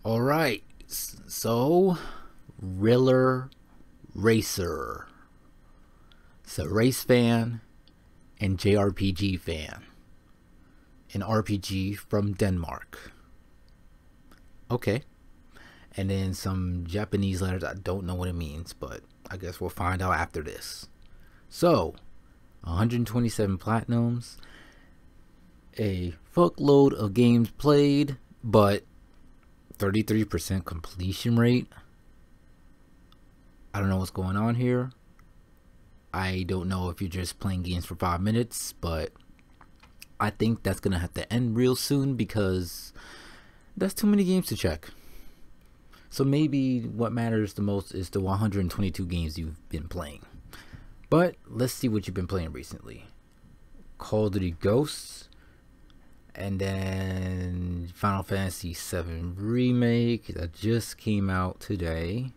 All right, so Riller Racer. It's a race fan and JRPG fan. An RPG from Denmark. Okay. And then some Japanese letters. I don't know what it means, but I guess we'll find out after this. So, 127 platinums, a fuckload of games played, but 33% completion rate. I don't know what's going on here. I don't know if you're just playing games for 5 minutes, but I think that's gonna have to end real soon because that's too many games to check. So maybe what matters the most is the 122 games you've been playing. But let's see what you've been playing recently. Call of Duty Ghosts, and then Final Fantasy VII Remake that just came out today.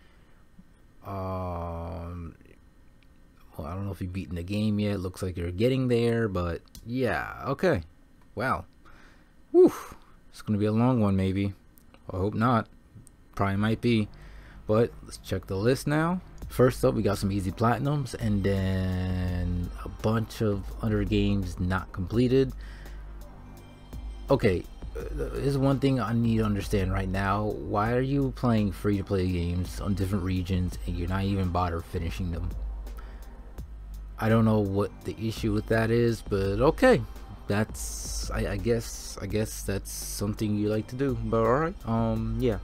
Well, I don't know if you've beaten the game yet. Looks like you're getting there, but yeah, okay. Wow. Whew. It's gonna be a long one, maybe. I hope not. Probably might be. But let's check the list now. First up, we got some easy platinums, and then a bunch of other games not completed. Okay, here's one thing I need to understand right now. Why are you playing free-to-play games on different regions and you're not even bothered finishing them? I don't know what the issue with that is, but okay. That's I guess that's something you like to do. But alright, yeah.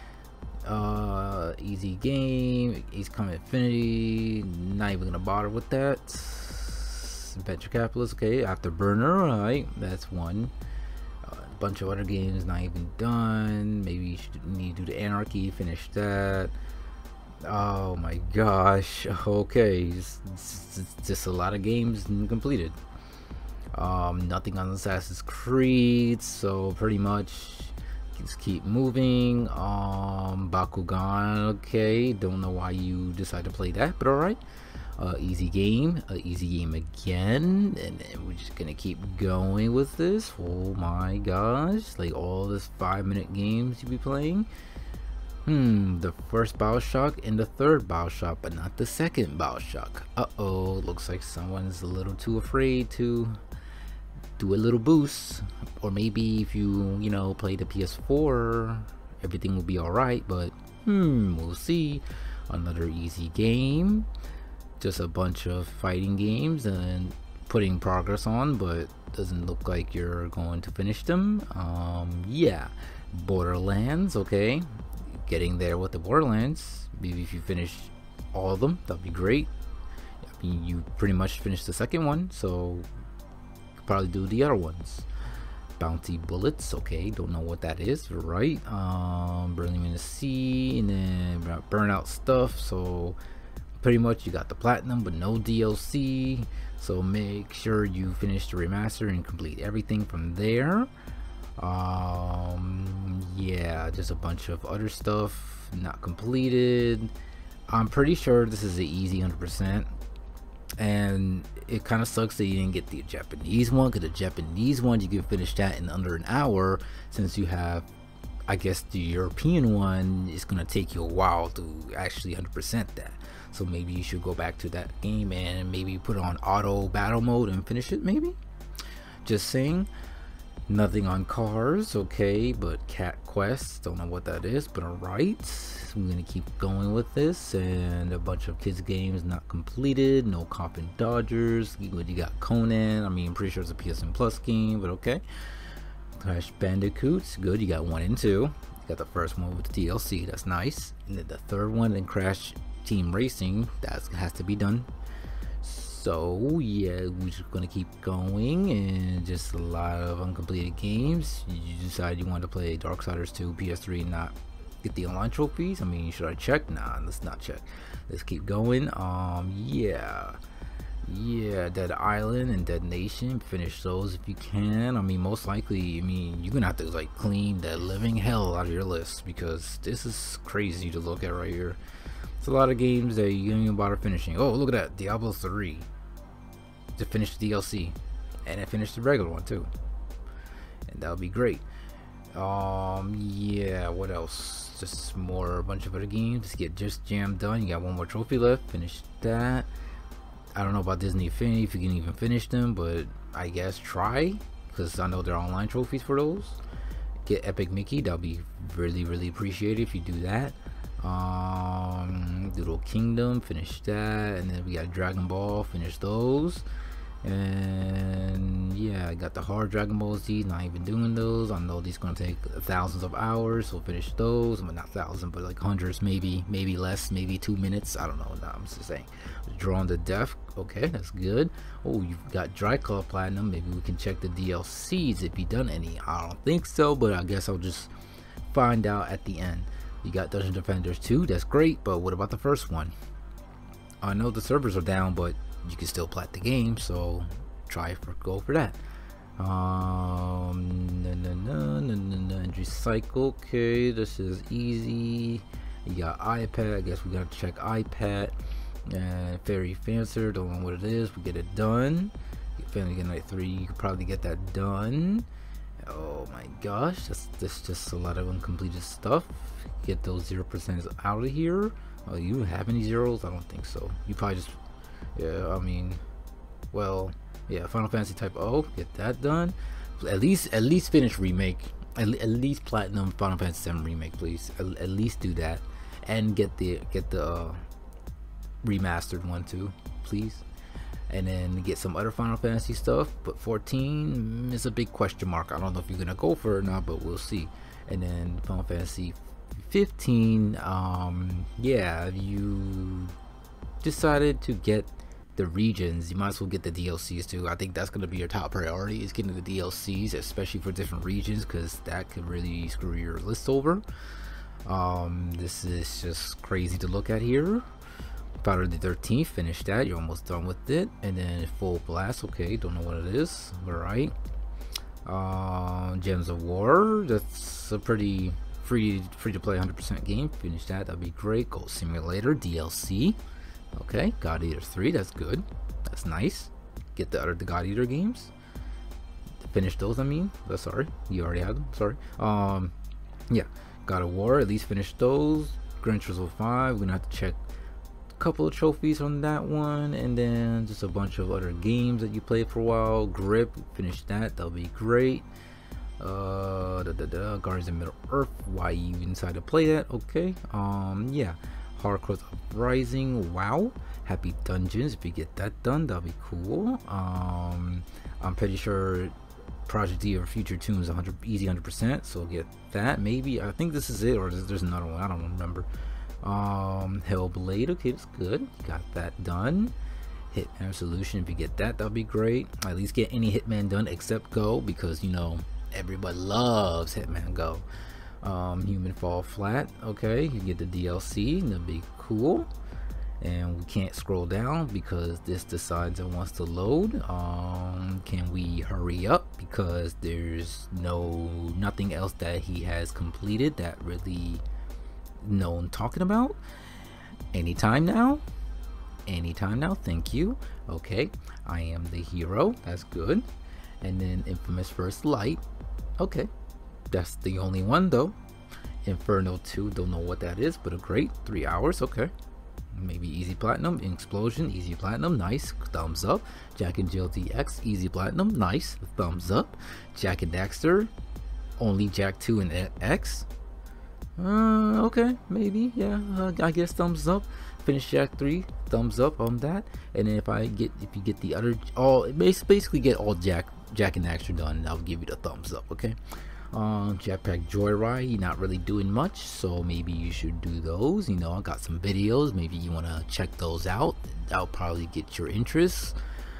Easy game, Ace Combat Infinity, not even gonna bother with that. Venture Capitalist, okay. Afterburner, alright, that's one. A bunch of other games not even done. Maybe you should need to do the Anarchy, finish that. Oh my gosh, okay, it's just a lot of games completed. Nothing on Assassin's Creed, so pretty much just keep moving. Bakugan, okay, don't know why you decide to play that, but alright. Easy game again, and then we're just gonna keep going with this. Oh my gosh, like all this 5-minute games you be playing. The first Bioshock and the third Bioshock, but not the second Bioshock. Uh-oh, looks like someone's a little too afraid to do a little boost. Or maybe if you play the PS4, everything will be alright, but we'll see. Another easy game. Just a bunch of fighting games and putting progress on, but doesn't look like you're going to finish them. Yeah. Borderlands, okay. Getting there with the Borderlands. Maybe if you finish all of them, that'd be great. I mean, you pretty much finished the second one, so you could probably do the other ones. Bounty Bullets, okay, don't know what that is, right? Burning in the Sea, and then Burnout stuff, so pretty much you got the platinum but no DLC, so make sure you finish the remaster and complete everything from there. Yeah, just a bunch of other stuff not completed. I'm pretty sure this is an easy 100%, and it kind of sucks that you didn't get the Japanese one, because the Japanese one you can finish that in under an hour. Since you have, I guess, the European one, it's gonna take you a while to actually 100% that. So maybe you should go back to that game and maybe put on auto battle mode and finish it, maybe. Just saying. Nothing on Cars, okay, but Cat Quest, don't know what that is, but alright. I'm gonna keep going with this, and a bunch of kids games not completed. No Cop and Dodgers. You got Conan, I mean, I'm pretty sure it's a PSN Plus game, but okay. Crash Bandicoots, good, you got 1 and 2. You got the first one with the DLC, that's nice. And then the third one, then Crash Team Racing, that has to be done. So yeah, we're just gonna keep going, and just a lot of uncompleted games. You decide you want to play Darksiders 2 PS3 and not get the online trophies. I mean, should I check? Nah, let's not check. Let's keep going. Yeah, Dead Island and Dead Nation, finish those if you can. I mean, most likely, I mean, you're gonna have to like clean the living hell out of your list, because this is crazy to look at right here. It's a lot of games that you don't even bother finishing. Oh, look at that, Diablo 3 to finish the DLC, and I finished the regular one too, and that would be great. Yeah, what else? Just more, a bunch of other games. Get Just Jam done. You got one more trophy left. Finish that. I don't know about Disney Infinity if you can even finish them, but I guess try, because I know there are online trophies for those. Get Epic Mickey. That'll be really appreciated if you do that. Doodle Kingdom, finish that, and then we got Dragon Ball, finish those. And yeah, I got the hard Dragon Ball Z, not even doing those. I know these gonna take thousands of hours, so finish those. Well, not thousands, but like hundreds, maybe less, maybe 2 minutes. I don't know. No, I'm just saying. Drawn to Death, okay, that's good. Oh, you've got Dry Club Platinum. Maybe we can check the DLCs if you done any. I don't think so, but I guess I'll just find out at the end. You got Dungeon Defenders 2, that's great, but what about the first one? I know the servers are down, but you can still plat the game, so go for that. Entry cycle, okay, this is easy. You got iPad, I guess we gotta check iPad. And Fairy Fancer, don't know what it is, we get it done. Family Good Night 3, you could probably get that done. Oh my gosh, that's just a lot of uncompleted stuff. Get those 0% out of here. Oh, you have any zeros? I don't think so. You probably just, yeah, I mean, well, yeah, Final Fantasy Type O, get that done. At least finish remake. At least platinum Final Fantasy 7 remake, please. At least do that, and get the remastered one too, please. And then get some other Final Fantasy stuff. But 14 is a big question mark. I don't know if you're gonna go for it or not, but we'll see. And then Final Fantasy 15, yeah, you decided to get the regions, you might as well get the DLCs too. I think that's going to be your top priority, is getting the DLCs, especially for different regions, because that could really screw your list over. This is just crazy to look at here. Friday the 13th, finish that, you're almost done with it. And then Full Blast, okay, don't know what it is, alright. Gems of War, that's a pretty free to play 100% game. Finish that, that'd be great. Goat Simulator DLC, okay. God Eater 3, that's good, that's nice. Get the other God Eater games, finish those. I mean, sorry, you already had them, sorry. Yeah, God of War, at least finish those. Gran Turismo 5, we're gonna have to check a couple of trophies on that one, and then just a bunch of other games that you played for a while. Grip, finish that, that'll be great. Guardians of Middle Earth, why you even decided to play that, okay. Yeah, Hardcore Uprising, wow. Happy Dungeons, if you get that done, that'll be cool. I'm pretty sure Project D or Future Tunes 100 easy 100%, so get that. Maybe I think this is it, or there's another one, I don't remember. Hellblade, okay, that's good, got that done. Hitman Solution, if you get that, that'll be great. At least get any Hitman done except Go, because you know everybody loves Hitman Go. Human Fall Flat, okay, you get the DLC, that'll be cool. And we can't scroll down because this decides it wants to load. Can we hurry up, because there's nothing else that he has completed that really no one talking about. Anytime now, thank you. Okay, I am the hero, that's good. And then Infamous First Light, okay, that's the only one though. Inferno 2, don't know what that is, but a great 3 hours, okay. Maybe easy platinum. Explosion, easy platinum, nice, thumbs up. Jak and Jill DX, easy platinum, nice, thumbs up. Jak and Daxter, only Jak 2 and X, okay, maybe, yeah, I guess thumbs up. Finish Jak 3, thumbs up on that. And then if you get the other, basically get all Jak and Daxter done, I'll give you the thumbs up, okay. Jetpack Joyride, you're not really doing much, so maybe you should do those. You know, I got some videos, maybe you want to check those out. That'll probably get your interest.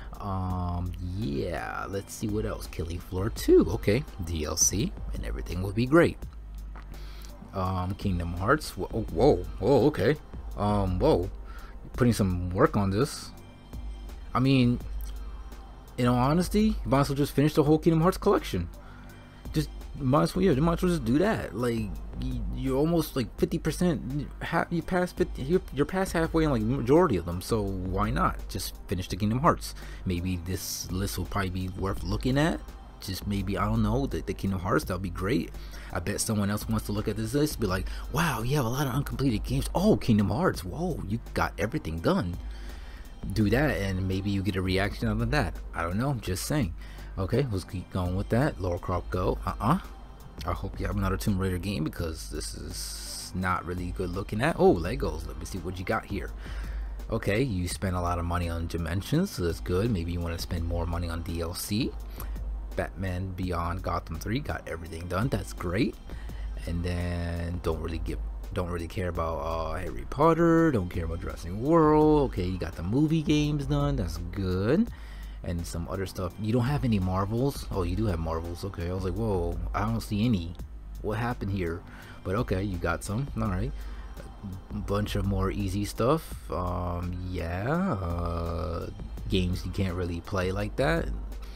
Yeah, let's see what else. Killing Floor 2, okay, DLC, and everything will be great. Kingdom Hearts, whoa, okay. Whoa, putting some work on this. I mean, in all honesty, you might as well just finish the whole Kingdom Hearts collection. You might as well just do that. Like, you're almost like 50%. You passed 50. You're past halfway on like majority of them. So why not just finish the Kingdom Hearts? Maybe this list will probably be worth looking at just maybe, I don't know, the Kingdom Hearts, that'll be great. I bet someone else wants to look at this list, be like, wow, you have a lot of uncompleted games. Oh, Kingdom Hearts, whoa, you got everything done. Do that and maybe you get a reaction out of that. I don't know, just saying. Okay, let's keep going with that. Lara Croft Go. I hope you have another Tomb Raider game, because this is not really good looking at. Oh, Legos, let me see what you got here. Okay, you spent a lot of money on Dimensions, so that's good. Maybe you want to spend more money on DLC. Batman Beyond Gotham 3 got everything done, that's great. And then don't really care about Harry Potter, don't care about Jurassic World. Okay, you got the movie games done, that's good. And some other stuff. You don't have any Marvels. Oh, you do have Marvels. Okay, I was like, whoa, I don't see any. What happened here? But okay, you got some. All right, a bunch of more easy stuff. Games you can't really play like that.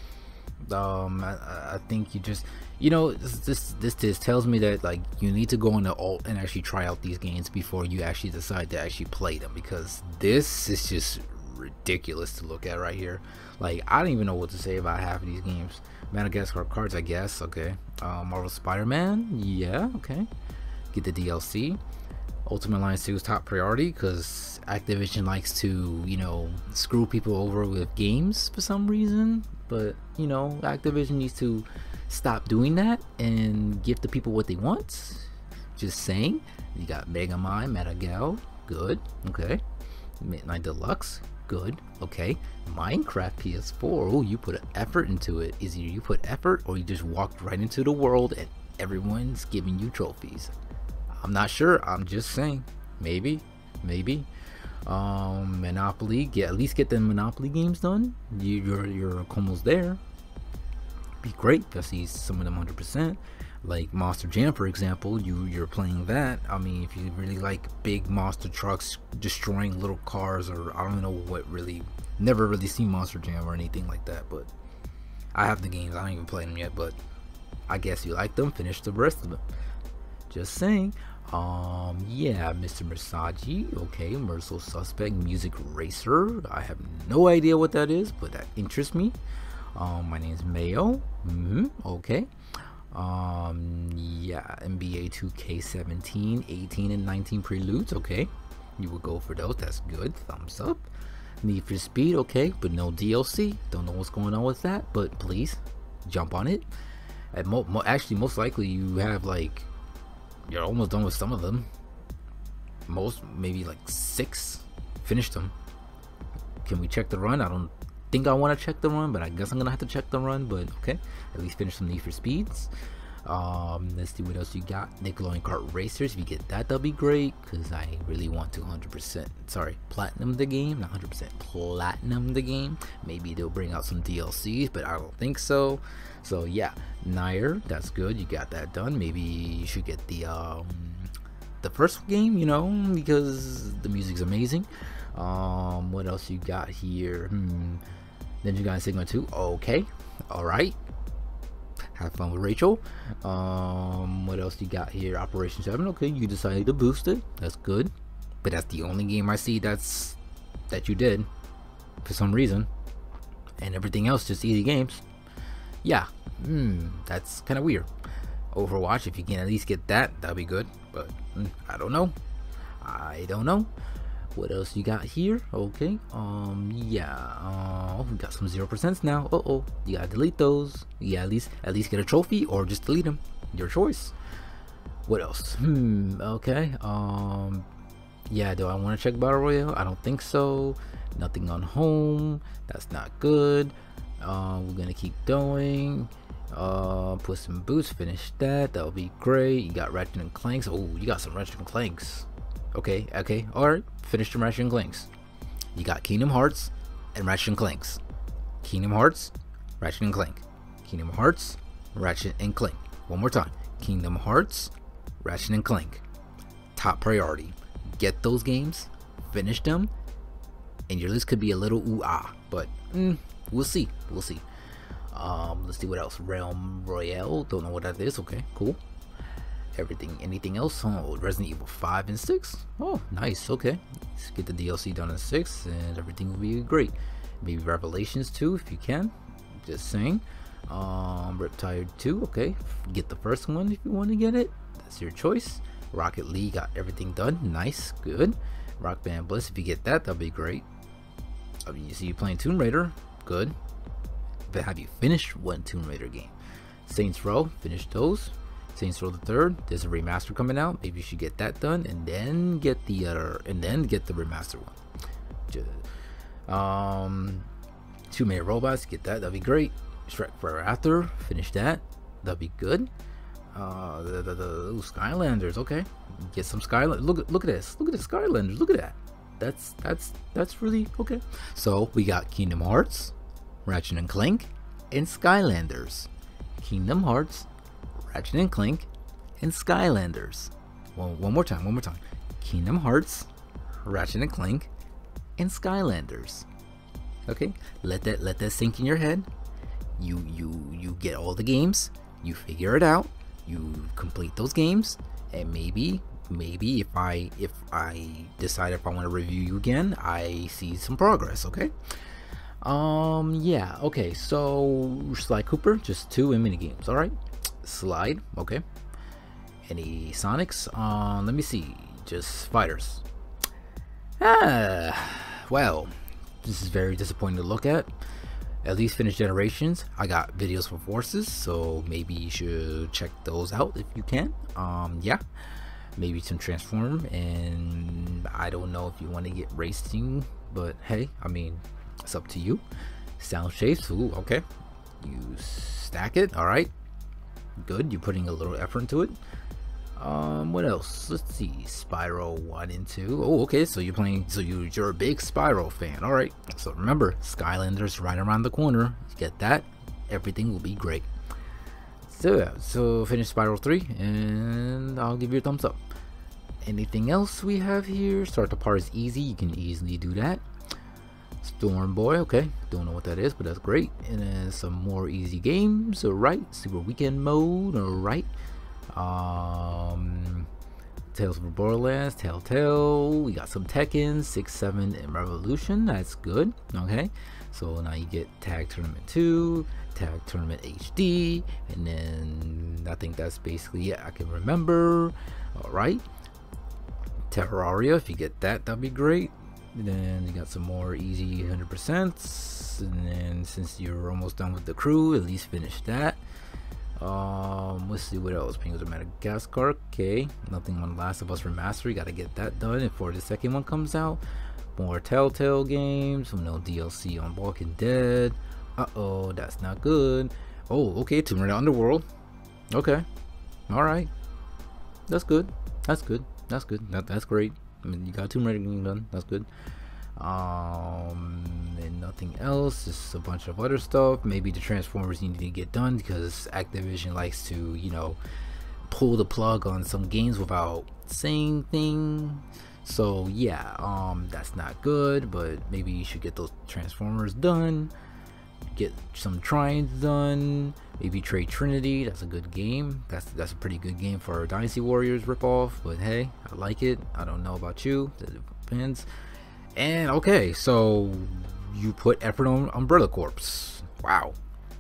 I think you just, you know, this tells me that like you need to go on the alt and actually try out these games before you actually decide to actually play them, because this is just ridiculous to look at right here. Like, I don't even know what to say about half of these games. Madagascar cards, I guess. Okay. Marvel Spider-Man, yeah, okay. Get the DLC. Ultimate Alliance 2 is top priority, because Activision likes to, you know, screw people over with games for some reason. But, you know, Activision needs to stop doing that and give the people what they want. Just saying. You got Mega Man, Metagal, good, okay. Midnight Deluxe, good, okay. Minecraft PS4, oh, you put an effort into it. Is either you put effort or you just walked right into the world and everyone's giving you trophies. I'm not sure, I'm just saying. Maybe. Monopoly, at least get the Monopoly games done. You're almost there. Be great if I see some of them 100%. Like Monster Jam, for example, you're playing that. I mean, if you really like big monster trucks destroying little cars, or I don't know what, really never really seen Monster Jam or anything like that, but I have the games. I don't even play them yet, but I guess you like them. Finish the rest of them. Just saying. Yeah, Mr. Masagi, okay. Merciful Suspect, Music Racer, I have no idea what that is, but that interests me. My name is Mayo, okay. Yeah, NBA 2K17, 18 and 19 Preludes, okay. You would go for those, that's good, thumbs up. Need for Speed, okay, but no DLC. Don't know what's going on with that, but please jump on it. And actually, most likely you have like, you're almost done with some of them. Most, maybe like 6. Finished them. Can we check the run? I don't think I want to check the run, but I guess I'm gonna have to check the run. But okay, at least finish some Need for Speeds. Let's see what else you got. Nickelodeon Kart Racers, if you get that, that'll be great, because I really want to 100%, sorry, platinum the game, not 100%, platinum the game. Maybe they'll bring out some DLCs, but I don't think so. So yeah, Nier, that's good, you got that done. Maybe you should get the first game, you know, because the music's amazing. What else you got here? Then you got Sigma 2, okay, alright. Have fun with Rachel. What else you got here? Operation 7. Okay, you decided to boost it. That's good. But that's the only game I see that you did for some reason. And everything else just easy games. Yeah. That's kind of weird. Overwatch, if you can at least get that, that'd be good. But I don't know. What else you got here? Okay. Yeah. We got some 0% now. You gotta delete those. Yeah, at least get a trophy or just delete them. Your choice. What else? Okay. Yeah, do I want to check Battle Royale? I don't think so. Nothing on home. That's not good. We're gonna keep going. Put some boots. Finish that. That'll be great. You got Ratchet and Clanks. Oh, you got some Ratchet and Clanks. Okay, alright. Finish the Ratchet and Clanks. You got Kingdom Hearts and Ratchet and Clanks. Kingdom Hearts, Ratchet and Clank. Kingdom Hearts, Ratchet and Clank. One more time. Kingdom Hearts, Ratchet and Clank. Top priority. Get those games, finish them, and your list could be a little ooh-ah, but we'll see. Let's see what else. Realm Royale, don't know what that is. Okay, cool. Anything else? Resident Evil 5 and 6. Oh, nice. Okay, let's get the DLC done in 6 and everything will be great. Maybe Revelations 2 if you can, just saying. Riptide 2, okay, get the first one if you want to get it, that's your choice. Rocket League, got everything done, nice, good. Rock Band Bliss, if you get that, that'd be great. I mean, you see you playing Tomb Raider, good. But have you finished one Tomb Raider game? Saints Row, finished those. Saints Row the Third, there's a remaster coming out, maybe you should get that done and then get the remaster one. Too Many Robots, get that, that'd be great. Shrek Forever After, finish that, that'd be good. The Skylanders, okay, get some Skylanders. Look at this, look at the Skylanders, look at that. That's really okay. So we got Kingdom Hearts, Ratchet and Clank, and Skylanders. Kingdom Hearts, Ratchet and Clank, and Skylanders. One more time. Kingdom Hearts, Ratchet and Clank, and Skylanders. Okay, let that sink in your head. You get all the games, you figure it out, you complete those games, and maybe if I decide if I want to review you again, I see some progress. Okay. Yeah, okay, so Sly Cooper, just 2 in mini games. All right, Slide, okay. Any Sonics? Let me see, just fighters. Well, this is very disappointing to look at. At least finish Generations. I got videos for Forces, so maybe you should check those out if you can. Yeah, maybe some Transform, and I don't know if you want to get racing, but hey, I mean, it's up to you. Sound Shapes, ooh, okay. You stack it, all right. Good, you're putting a little effort into it. What else? Let's see, Spyro 1 and 2. Oh, okay, so you're playing, so you're a big Spyro fan. All right, so remember, Skylanders right around the corner. You get that, everything will be great. So yeah, so finish Spyro 3 and I'll give you a thumbs up. Anything else we have here? Start the part is easy, you can easily do that. Storm Boy, okay, don't know what that is, but that's great. And then some more easy games, alright. Super Weekend Mode, alright. Tales from Borderlands, Telltale, we got some Tekken, 6, 7, and Revolution, that's good, okay. So now you get Tag Tournament 2, Tag Tournament HD, and then I think that's basically it I can remember. Alright, Terraria, if you get that, that'd be great. And then you got some more easy 100%, and then since you're almost done with the crew, at least finish that. Let's see what else. Penguins of Madagascar, okay. Nothing on Last of Us Remastered, you gotta get that done before the second one comes out. More Telltale games, no DLC on Walking Dead. Uh-oh, that's not good. Oh, okay, Tomb Raider Underworld. Okay, alright. That's good. That's good. That's good. That's great. I mean, you got Tomb Raider game done. That's good. And nothing else. Just a bunch of other stuff. Maybe the Transformers need to get done because Activision likes to, you know, pull the plug on some games without saying things. So yeah, that's not good. But maybe you should get those Transformers done. Get some Trines done. Maybe trade Trinity. That's a good game. That's a pretty good game for a Dynasty Warriors ripoff. But hey, I like it. I don't know about you. It depends. And okay, so you put effort on Umbrella Corps. Wow,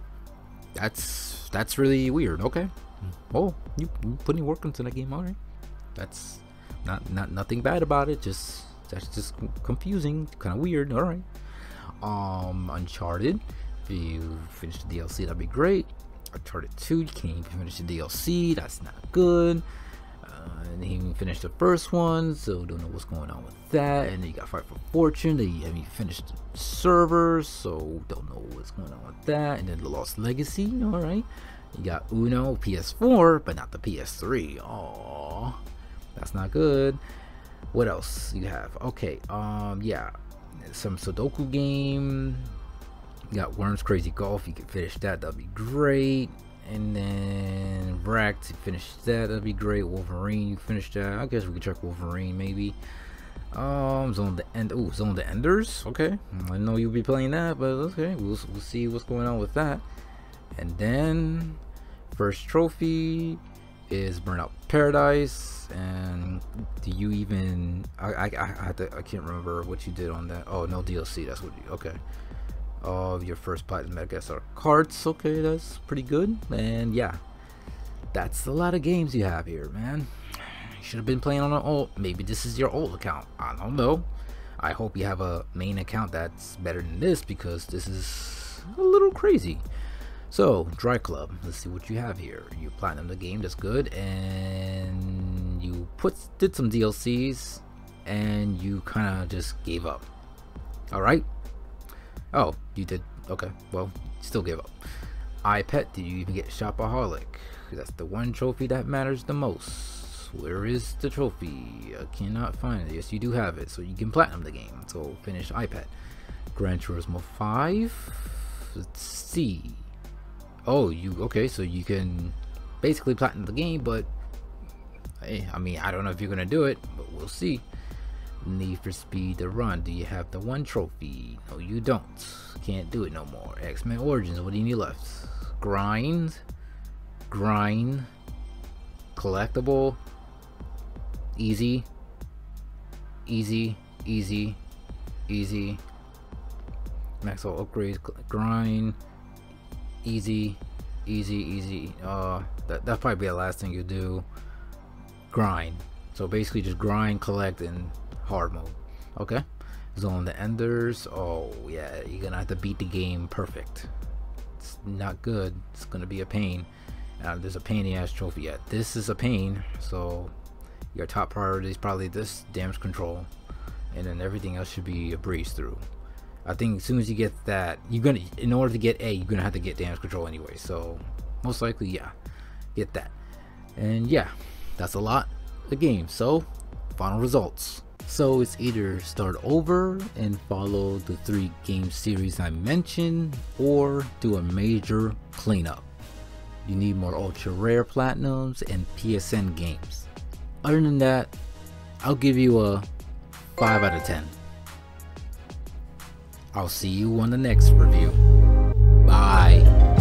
that's really weird. Okay, oh, you putting work into that game. All right, that's nothing bad about it. That's just confusing, kind of weird. All right. Uncharted, if you finish the DLC, that'd be great. Uncharted 2, you can't even finish the DLC. That's not good. And he even finished the first one, so don't know what's going on with that. And then you got Fight for Fortune, they haven't finished the servers, so don't know what's going on with that. And then The Lost Legacy, alright. You got Uno PS4, but not the PS3. Oh, that's not good. What else you have? Okay, yeah, some Sudoku game. You got Worms Crazy Golf, you can finish that, that'd be great. And then Wrecked, finish that, that'd be great. Wolverine, you finish that. I guess we could check Wolverine maybe. Zone of the Enders, okay. I know you'll be playing that, but okay, we'll see what's going on with that. And then first trophy is Burnout Paradise. And do you even I can't remember what you did on that. Oh, no DLC, that's what you, okay. of your first platinum Madagascar cards. Okay, that's pretty good. And yeah, that's a lot of games you have here, man. You should have been playing on an old, maybe this is your old account, I don't know. I hope you have a main account that's better than this, because this is a little crazy. So Dry Club, let's see what you have here. You platinum the game, that's good, and you did some DLCs and you kind of just gave up. All right. Oh, you did. Okay, well, still gave up. iPet, did you even get Shopaholic? That's the one trophy that matters the most. Where is the trophy? I cannot find it. Yes, you do have it, so you can platinum the game. So finish iPad. Gran Turismo 5. Let's see. Oh, okay, so you can basically platinum the game, but hey, I mean, I don't know if you're gonna do it, but we'll see. Need for Speed The Run, do you have the one trophy? No, you don't. Can't do it no more. X-Men Origins, what do you need left? Grind, collectible, easy, maxwell upgrades, grind, easy. That'll probably be the last thing you do. Grind. So basically just grind, collect, and hard mode. Okay. Zone the Enders. Oh yeah, you're gonna have to beat the game perfect. It's not good. It's gonna be a pain. There's a pain in the ass trophy yet. This is a pain. So your top priority is probably this damage control, and then everything else should be a breeze through. I think as soon as you get that, in order to get A, you're gonna have to get damage control anyway. So most likely, yeah, get that. And yeah, that's a lot of the game. So final results. So it's either start over and follow the 3 game series I mentioned, or do a major cleanup. You need more ultra rare platinums and PSN games. Other than that, I'll give you a 5 out of 10. I'll see you on the next review. Bye.